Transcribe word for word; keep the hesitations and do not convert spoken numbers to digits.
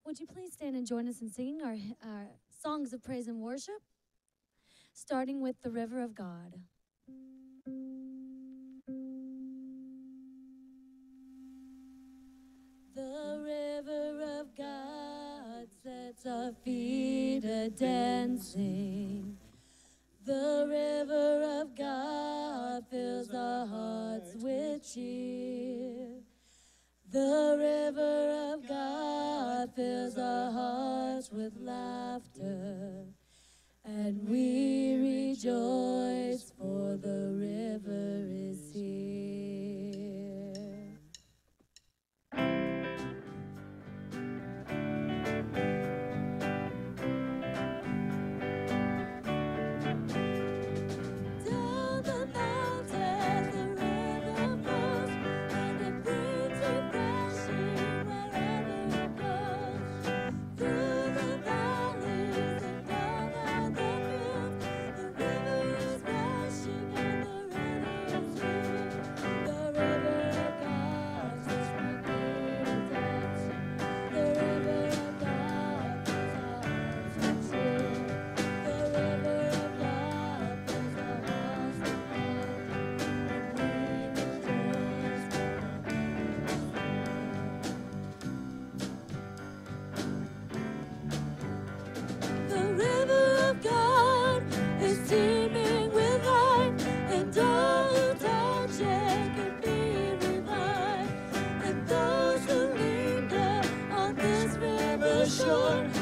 Would you please stand and join us in singing our, our songs of praise and worship, starting with The River of God. The river of God sets our feet a-dancing. The river of God fills our hearts with cheer. The river of God fills our hearts with laughter, and we rejoice, for the river is here. Down the mountain the river flows, and it brings refreshing wherever it goes. Through the valleys and down the fields, the river is rushing and the rain is here. The river of God sets my feet a-dancing. The river of God fills our hearts with cheer. The river of God fills our hearts with laughter, and we rejoice, for the The river of God is teeming with life, and all who touch it can be revived. And those who linger on this river shore